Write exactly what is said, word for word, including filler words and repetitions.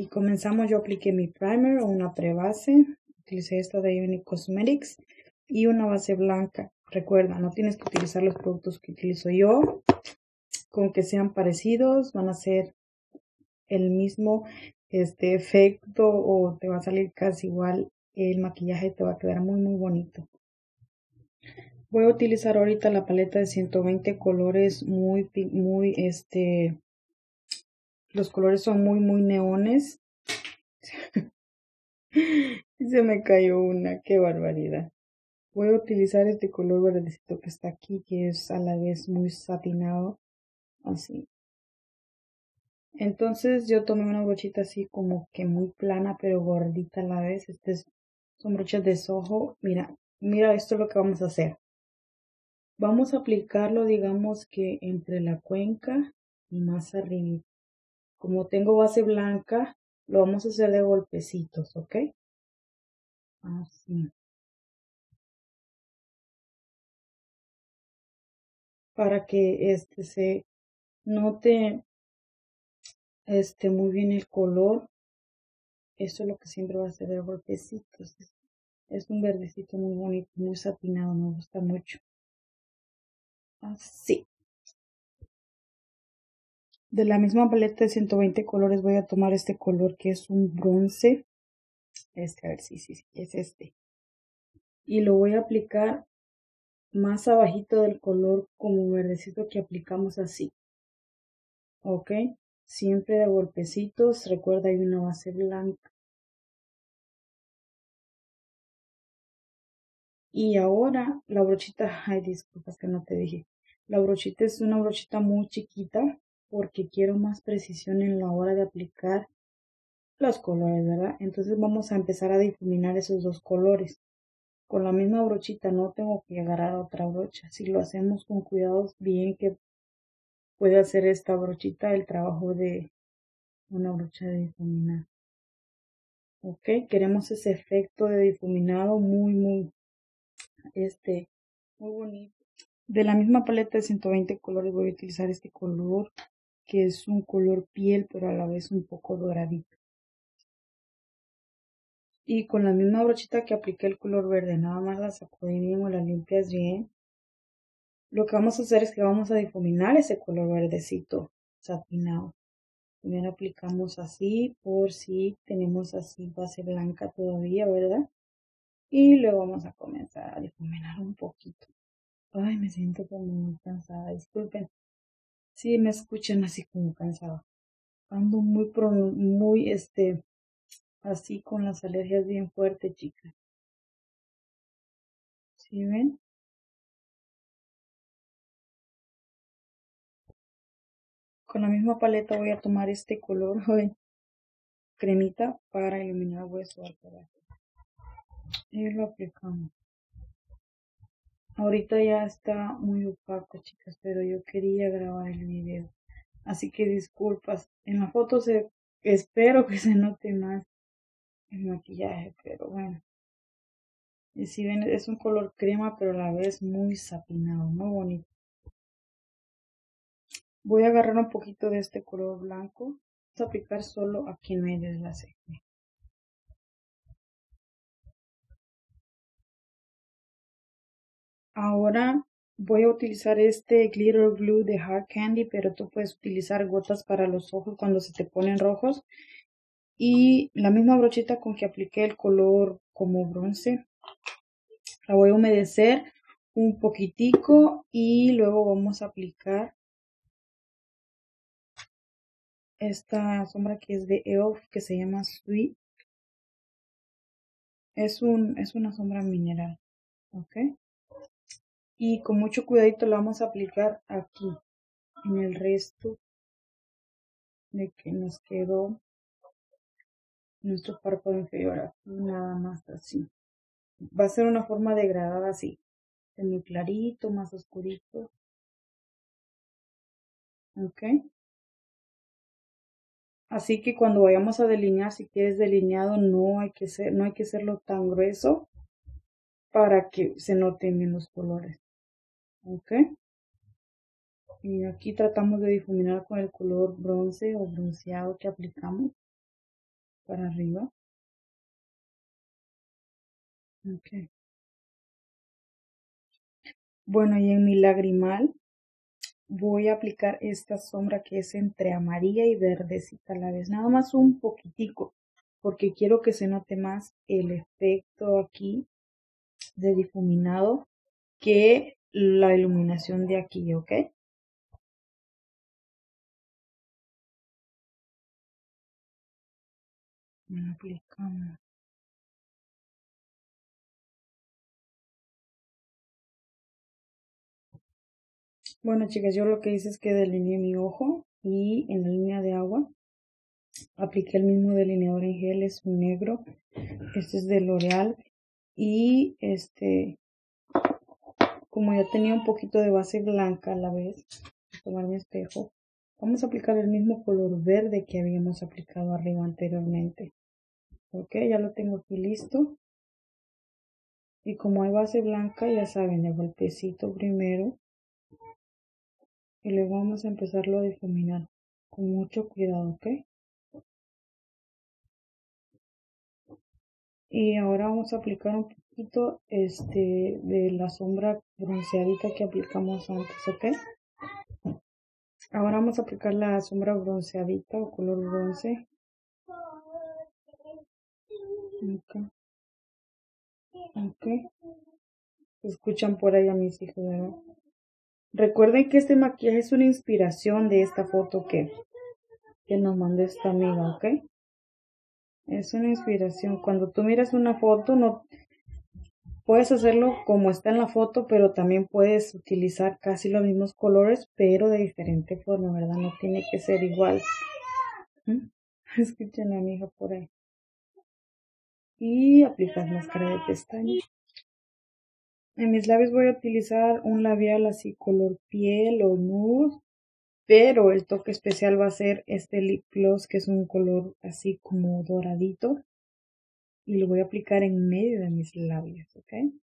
comenzamos, yo apliqué mi primer o una prebase. Utilicé esta de Unique Cosmetics y una base blanca. Recuerda, no tienes que utilizar los productos que utilizo yo. Con que sean parecidos, van a ser el mismo este efecto o te va a salir casi igual. El maquillaje te va a quedar muy muy bonito. Voy a utilizar ahorita la paleta de ciento veinte colores muy, muy, este, los colores son muy, muy neones. Se me cayó una, qué barbaridad. Voy a utilizar este color verdecito que está aquí, que es a la vez muy satinado, así. Entonces yo tomé una brochita así como que muy plana, pero gordita a la vez. Estas son brochas de Soho. Mira, mira, esto es lo que vamos a hacer. Vamos a aplicarlo, digamos que entre la cuenca y más arriba. Como tengo base blanca, lo vamos a hacer de golpecitos, ¿ok? Así. Para que este se note este muy bien el color. Eso es lo que siempre va a hacer de golpecitos. Es un verdecito muy bonito, muy satinado, me gusta mucho. Así. De la misma paleta de ciento veinte colores voy a tomar este color que es un bronce. Este, a ver si sí, sí, sí, es este. Y lo voy a aplicar más abajito del color como verdecito que aplicamos así. Ok. Siempre de golpecitos. Recuerda, hay una base blanca. Y ahora la brochita, ay, disculpas que no te dije. La brochita es una brochita muy chiquita porque quiero más precisión en la hora de aplicar los colores, ¿verdad? Entonces vamos a empezar a difuminar esos dos colores. Con la misma brochita, no tengo que agarrar otra brocha. Si lo hacemos con cuidado, bien que puede hacer esta brochita el trabajo de una brocha de difuminar. Ok, queremos ese efecto de difuminado muy, muy, este, muy bonito. De la misma paleta de ciento veinte colores voy a utilizar este color que es un color piel pero a la vez un poco doradito. Y con la misma brochita que apliqué el color verde, nada más la sacudí bien o la limpias bien. Lo que vamos a hacer es que vamos a difuminar ese color verdecito satinado. Primero aplicamos así por si tenemos así base blanca todavía, ¿verdad? Y luego vamos a comenzar a difuminar un poquito. Ay, me siento como muy cansada, disculpen. Sí, me escuchan así como cansada. Ando muy, pro, muy, este, así con las alergias bien fuertes, chicas. ¿Sí ven? Con la misma paleta voy a tomar este color, joven, cremita para iluminar hueso al pedazo. Y lo aplicamos. Ahorita ya está muy opaco, chicas, pero yo quería grabar el video. Así que disculpas. En la foto se, espero que se note más el maquillaje, pero bueno. Y si ven, es un color crema, pero a la vez muy satinado, muy bonito. Voy a agarrar un poquito de este color blanco. Vamos a aplicar solo aquí en medio de la ceja. Ahora voy a utilizar este glitter glue de Hard Candy, pero tú puedes utilizar gotas para los ojos cuando se te ponen rojos. Y la misma brochita con que apliqué el color como bronce, la voy a humedecer un poquitico y luego vamos a aplicar esta sombra que es de E L F que se llama Sweet. Es, un, es una sombra mineral, ¿ok? Y con mucho cuidadito la vamos a aplicar aquí, en el resto de que nos quedó nuestro párpado inferior, aquí nada más así. Va a ser una forma degradada así, muy clarito, más oscurito, ¿ok? Así que cuando vayamos a delinear, si quieres delineado, no hay que ser, no hay que hacerlo tan grueso para que se noten bien los colores, ¿ok? Y aquí tratamos de difuminar con el color bronce o bronceado que aplicamos. para arriba. Okay. Bueno, y en mi lagrimal voy a aplicar esta sombra que es entre amarilla y verdecita a la vez, nada más un poquitico, porque quiero que se note más el efecto aquí de difuminado que la iluminación de aquí, ¿ok? Aplicamos. Bueno, chicas, yo lo que hice es que delineé mi ojo y en la línea de agua apliqué el mismo delineador en gel, es un negro, este es de L'Oreal y este, como ya tenía un poquito de base blanca a la vez, voy a tomar mi espejo, vamos a aplicar el mismo color verde que habíamos aplicado arriba anteriormente. Ok, ya lo tengo aquí listo. Y como hay base blanca, ya saben, el golpecito primero. Y luego vamos a empezarlo a difuminar con mucho cuidado, ¿ok? Y ahora vamos a aplicar un poquito este, de la sombra bronceadita que aplicamos antes, ¿ok? Ahora vamos a aplicar la sombra bronceadita o color bronce. Ok. Ok. Escuchan por ahí a mis hijos, ¿verdad? Recuerden que este maquillaje es una inspiración de esta foto que, que nos mandó esta amiga, ¿ok? Es una inspiración. Cuando tú miras una foto, no puedes hacerlo como está en la foto, pero también puedes utilizar casi los mismos colores, pero de diferente forma, ¿verdad? No tiene que ser igual. ¿Mm? Escuchen a mi hija por ahí. Y aplicas máscara de pestañas. En mis labios voy a utilizar un labial así color piel o nude, pero el toque especial va a ser este lip gloss que es un color así como doradito y lo voy a aplicar en medio de mis labios, ¿ok?